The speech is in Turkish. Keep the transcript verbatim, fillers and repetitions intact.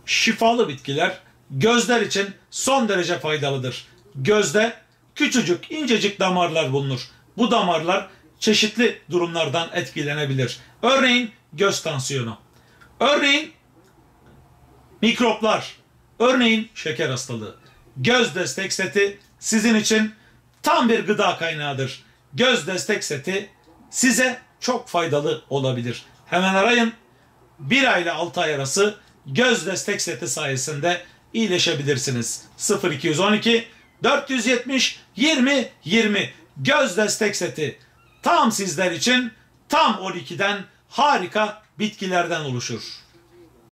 şifalı bitkiler gözler için son derece faydalıdır. Gözde küçücük, incecik damarlar bulunur. Bu damarlar çeşitli durumlardan etkilenebilir. Örneğin göz tansiyonu, örneğin mikroplar, örneğin şeker hastalığı. Göz destek seti sizin için tam bir gıda kaynağıdır. Göz destek seti size çok faydalı olabilir. Hemen arayın. bir ay ile altı ay arası göz destek seti sayesinde iyileşebilirsiniz. sıfır iki yüz on iki dört yüz yetmiş yirmi yirmi göz destek seti tam sizler için, tam on ikiden harika bitkilerden oluşur.